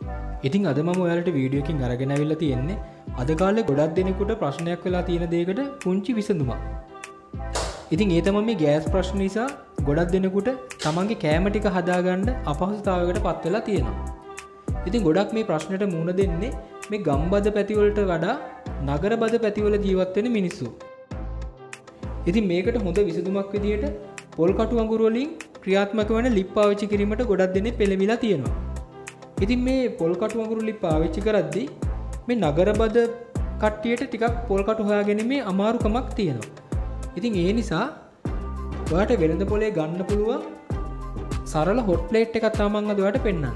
ඉතින් අද මම ඔයාලට වීඩියෝ එකකින් අරගෙන අවිල්ලා තියෙන්නේ අද කාලේ ගොඩක් දෙනෙකුට ප්‍රශ්නයක් වෙලා තියෙන දෙයකට පුංචි විසඳුමක්. ඉතින් ඒ තමයි මේ ගෑස් ප්‍රශ්න නිසා ගොඩක් දෙනෙකුට තමන්ගේ කෑම ටික හදාගන්න අපහසුතාවයකට පත් වෙලා තියෙනවා. ඉතින් ගොඩක් මේ ප්‍රශ්නෙට මුහුණ දෙන්නේ මේ ගම්බද පැතිවලට වඩා නගරබද පැතිවල ජීවත් වෙන මිනිස්සු. ඉතින් මේකට හොඳ විසඳුමක් විදියට පොල් කටු අඟුරු වලින් ක්‍රියාත්මක වෙන ලිප් පාවිච්චි කිරීමට ගොඩක් දෙනෙක් පෙළඹිලා තියෙනවා. ඉතින් මේ පොල් කටු අඟුරු ලිප් පාවිච්චි කරද්දී මේ නගරබද කට්ටියට ටිකක් පොල් කටු හොයාගැනීමේ අමාරුකමක් තියෙනවා. ඉතින් ඒ නිසා ඔයාට වෙළඳ පොලේ ගන්න පුළුවන් සරල හොට් ප්ලේට් එකක් තමයි මම අද ඔයාලට පෙන්නන්නේ.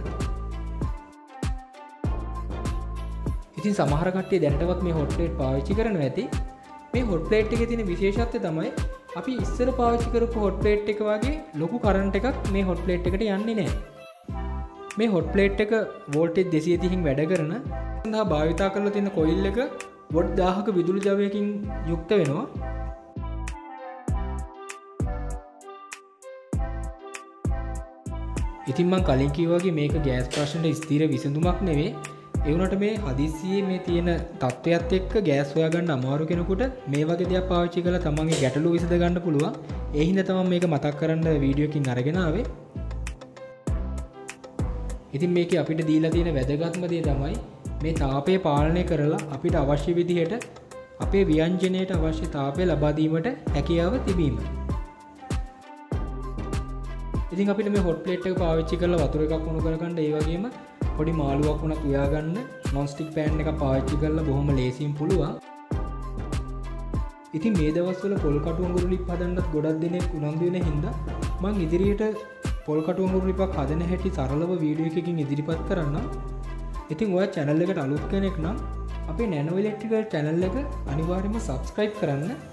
ඉතින් සමහර කට්ටිය දැනටවත් මේ හොට් ප්ලේට් පාවිච්චි කරනවා ඇති. මේ හොට් ප්ලේට් එකේ තියෙන විශේෂත්වය තමයි අපි ඉස්සර පාවිච්චි කරපු හොට් ප්ලේට් එක වගේ ලොකු කරන්ට් එකක් මේ හොට් ප්ලේට් එකට යන්නේ නැහැ. මේ හොට් ප්ලේට් එක වෝල්ටේජ් 230කින් වැඩ කරන සඳහා භාවිතා කරලා තියෙන කොයිල් එක වොට් 1000ක විදුලි ජවයකින් යුක්ත වෙනවා. ඉතින් මම කලින් කිව්වා වගේ මේක ගෑස් ප්‍රශ්නෙට ස්ථිර විසඳුමක් නෙවෙයි. ඒ වුණාට මේ හදිස්සියේ මේ තියෙන තත්ත්වයක් එක්ක ගෑස් හොයාගන්න අමාරු කෙනෙකුට මේ වගේ දෙයක් පාවිච්චි කරලා තමන්ගේ ගැටලු විසඳ ගන්න පුළුවන්. ඒ හින්දා තමයි මේක මතක් කරන්න වීඩියෝ එකකින් අරගෙන ආවේ. ඉතින් මේකේ අපිට දීලා තියෙන වැදගත්ම දේ තමයි මේ තාපය පාලනය කරලා අපිට අවශ්‍ය විදිහට අපේ ව්‍යංජනයට අවශ්‍ය තාපය ලබා දීමට හැකියාව තිබීම. ඉතින් අපිට මේ හොට් ප්ලේට් එක පාවිච්චි කරලා වතුර එකක් උණු කරගන්න ඒ වගේම පොඩි මාළුවක් වුණත් උයාගන්න නොන් ස්ටික් පෑන් එකක් පාවිච්චි කරලා බොහොම ලේසියෙන් පුළුවන්. ඉතින් මේ දවස්වල පොල් කටු අඟුරු ලිප් හදන්නත් ගොඩක් දෙනෙක් උනන්දු වෙන හින්දා මම ඉදිරියට පොල් කටු අඟුරු ලිපක් හදන හැටි සරලව වීඩියෝ එකකින් ඉදිරිපත් කරන්නම්. ඉතින් ඔයා channel එකට අලුත් කෙනෙක් නම් අපේ නැනෝ ඉලෙක්ට්‍රිකල් channel එක අනිවාර්යයෙන්ම subscribe කරන්න.